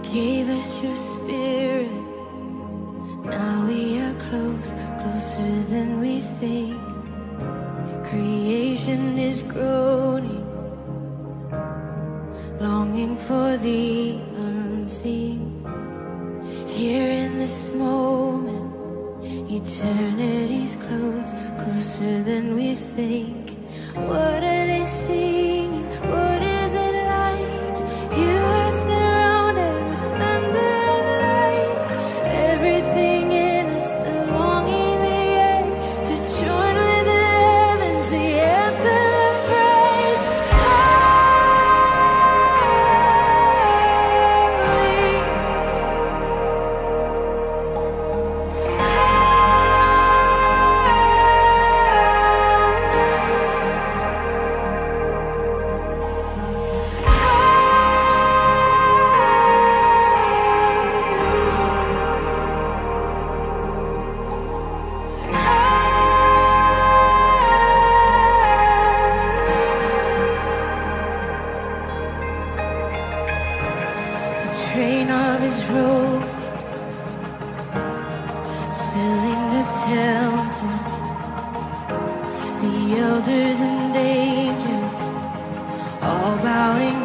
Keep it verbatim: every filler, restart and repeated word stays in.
gave us your spirit. Now we are close, closer than we think. Creation is groaning, longing for the unseen. Here in this moment, eternity's close, closer than we think. What are they singing? What is it like? You are surrounded with thunder and light. Everything in us, the longing, the ache, to join with the heavens, the anthem of praise. Train of his robe, filling the temple. The elders and angels all bowing